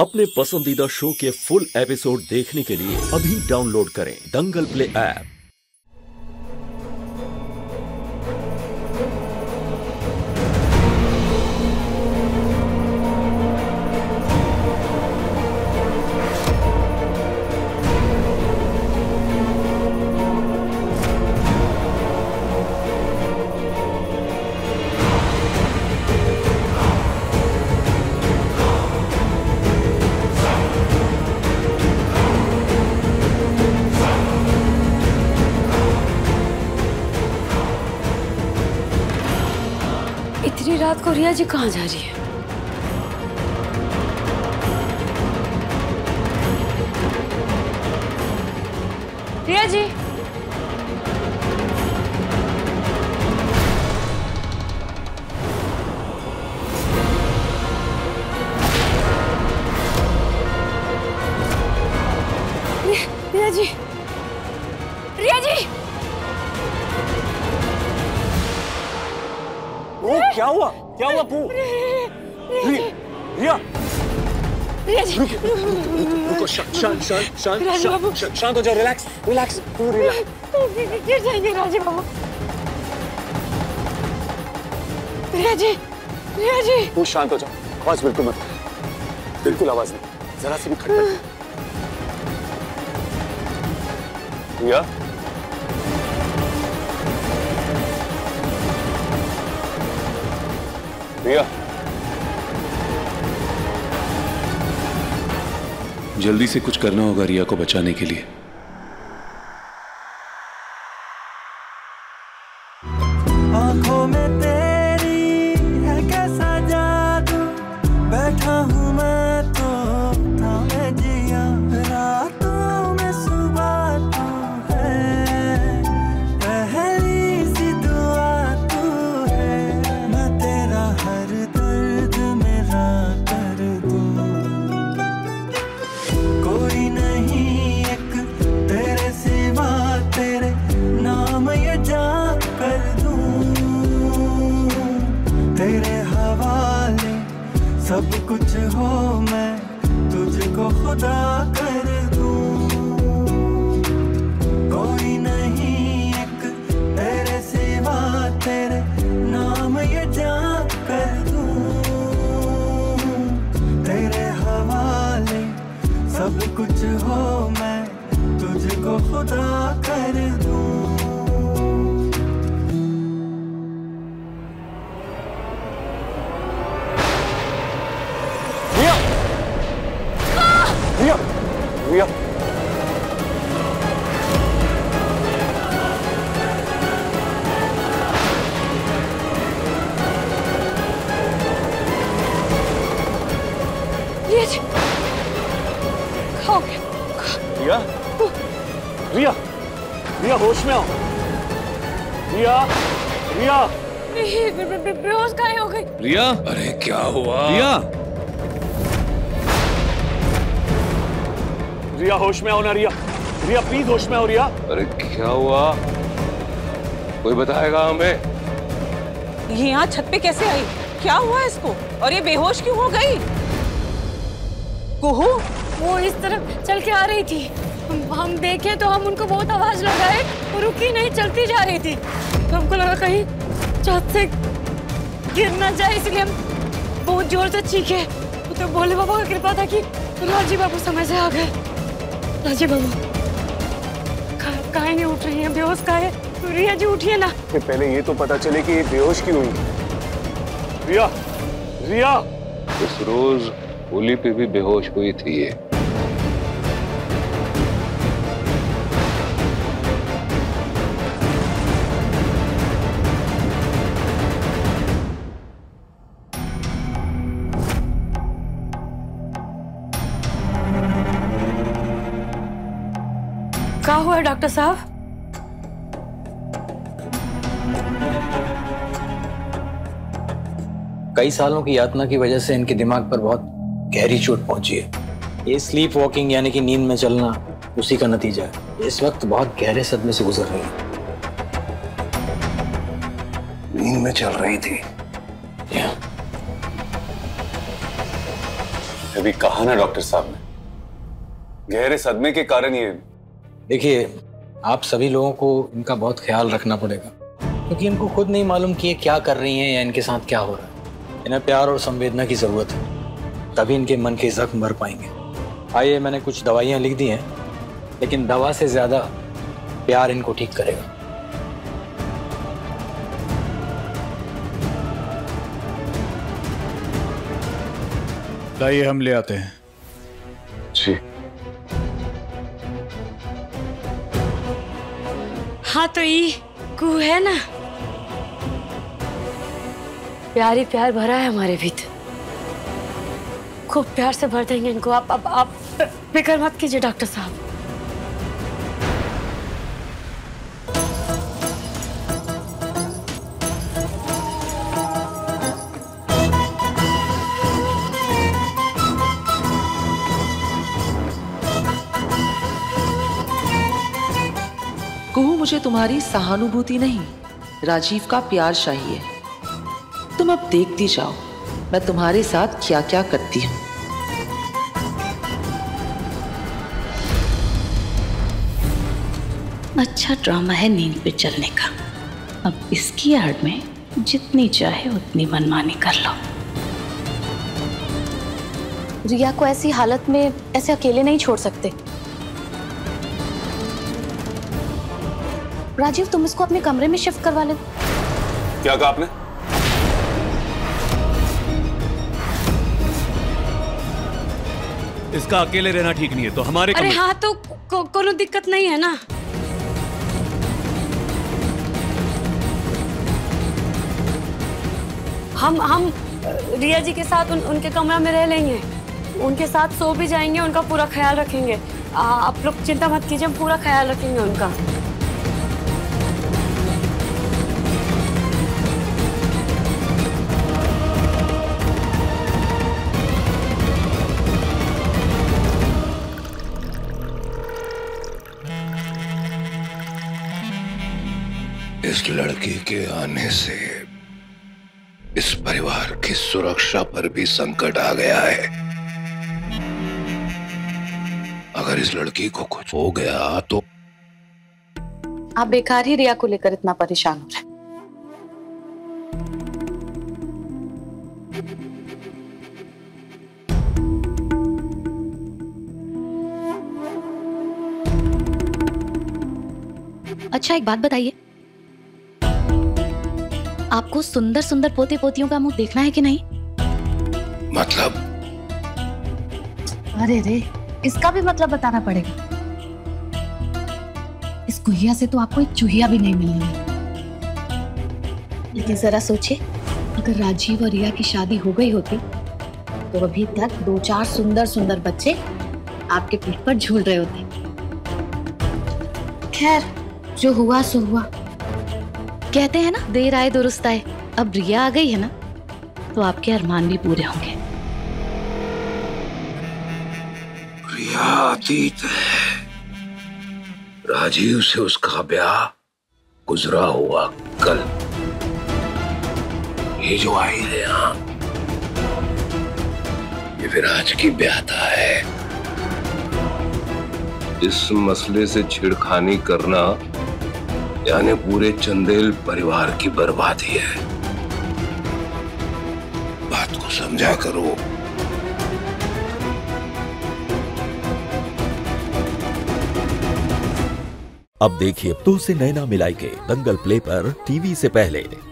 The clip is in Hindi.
अपने पसंदीदा शो के फुल एपिसोड देखने के लिए अभी डाउनलोड करें दंगल प्ले ऐप। इतनी रात को रिया जी कहाँ जा रही है? रिया जी, रिया जी, रिया जी, ओ, क्या हुआ? क्या हुआ पू? रिया, रिया जी, रुको, शांत हो जाओ, रिलैक्स, पू, रिलैक्स। गिर जाएंगे राजी बाबू। रिया जी, रिया जी, पू शांत हो जाओ, आवाज बिल्कुल मत, बिल्कुल आवाज नहीं, जरा सी भी खटपट नहीं। रिया, रिया, जल्दी से कुछ करना होगा रिया को बचाने के लिए। आंखों में तेरी है कैसा जादू, बैठा हूँ मैं तो थामे जिया, रातों में सुबह तू है, पहली सी दुआ तू है, मैं तेरा हर दर्द मेरा कर दूं, कोई नहीं एक तेरे सिवा, तेरे नाम ये जान कर दूं, तेरे हवाले सब कुछ हो, मैं तुझको खुदा कर दूं, कोई नहीं एक तेरे सिवा, तेरे नाम ये जान कर दूं, तेरे हवाले सब कुछ हो, मैं तुझको खुदा कर दूं। रिया, रिया, रिया, रिया जी, खाओ क्या? रिया, रिया, रिया, होश में आओ, रिया, रिया, बेहोश काहे हो गई? रिया, अरे क्या हुआ? रिया, रिया, होश में आओ ना, रिया, रिया, प्लीज होश में आओ, रिया। अरे क्या हुआ? कोई बताएगा हमें? ये यहाँ छत पे कैसे आई? क्या हुआ इसको? और ये बेहोश क्यों हो गई? कुहू, वो इस तरफ चल के आ रही थी, हम देखे तो हम उनको बहुत आवाज लगाए, वो रुकी नहीं, चलती जा रही थी, तो हमको लगा कहीं छत से गिर ना जाए, इसलिए हम बहुत जोर से चीखे, तो भोले बाबा का कृपा था कि राजी बाबू समय से आ गए। राजी बाबू काहे नहीं उठ रही है? बेहोश काहे? तो रिया जी उठिए ना। पहले ये तो पता चले कि ये बेहोश क्यों हुई। रिया, रिया, इस रोज होली पे भी बेहोश हुई थी ये। क्या हुआ है डॉक्टर साहब? कई सालों की यातना की वजह से इनके दिमाग पर बहुत गहरी चोट पहुंची है। ये स्लीप वॉकिंग यानी कि नींद में चलना उसी का नतीजा है। इस वक्त बहुत गहरे सदमे से गुजर रही है। नींद में चल रही थी। तभी कहा ना डॉक्टर साहब ने, गहरे सदमे के कारण ये। देखिए, आप सभी लोगों को इनका बहुत ख्याल रखना पड़ेगा, क्योंकि इनको खुद नहीं मालूम कि ये क्या कर रही हैं या इनके साथ क्या हो रहा है। इन्हें प्यार और संवेदना की जरूरत है, तभी इनके मन के जख्म भर पाएंगे। आइए, मैंने कुछ दवाइयाँ लिख दी हैं, लेकिन दवा से ज्यादा प्यार इनको ठीक करेगा। लाइए, हम ले आते हैं। जी। हाँ तो ये कू है ना, प्यार ही प्यार भरा है हमारे भीतर। खूब प्यार से भर देंगे इनको। आप फिक्र मत कीजिए डॉक्टर साहब। कुहू, मुझे तुम्हारी सहानुभूति नहीं, राजीव का प्यार चाहिए। तुम अब देखती जाओ मैं तुम्हारे साथ क्या क्या करती हूँ। अच्छा ड्रामा है नींद पे चलने का। अब इसकी आड़ में जितनी चाहे उतनी मनमानी कर लो। रिया को ऐसी हालत में ऐसे अकेले नहीं छोड़ सकते। राजीव, तुम इसको अपने कमरे में शिफ्ट करवा ले। क्या कहा आपने? इसका अकेले रहना ठीक नहीं है, तो हमारे अरे हाँ, तो कोनो दिक्कत नहीं है ना। हम रिया जी के साथ उनके कमरा में रह लेंगे, उनके साथ सो भी जाएंगे, उनका पूरा ख्याल रखेंगे। आप लोग चिंता मत कीजिए, हम पूरा ख्याल रखेंगे उनका। इस लड़की के आने से इस परिवार की सुरक्षा पर भी संकट आ गया है। अगर इस लड़की को कुछ हो गया तो आप बेकार ही रिया को लेकर इतना परेशान हो रहे। अच्छा, एक बात बताइए, आपको सुंदर सुंदर पोते पोतियों का मुंह देखना है कि नहीं? मतलब? अरे रे, इसका भी मतलब बताना पड़ेगा। इस गुहिया से तो आपको एक चूहिया भी नहीं मिलनी है। लेकिन जरा सोचिए, अगर राजीव और रिया की शादी हो गई होती तो अभी तक 2-4 सुंदर सुंदर बच्चे आपके पीठ पर झूल रहे होते। खैर, जो हुआ सो हुआ। कहते हैं ना, देर आए दुरुस्त आए। अब रिया आ गई है ना, तो आपके अरमान भी पूरे होंगे। रिया अतीत है, राजीव से उसका ब्याह गुजरा हुआ कल। ये जो आई है यहाँ, ये विराज की ब्याहता है। इस मसले से छेड़खानी करना यानी पूरे चंदेल परिवार की बर्बादी है। बात को समझा करो। अब देखिए तो से नैना मिलाई के दंगल प्ले पर टीवी से पहले।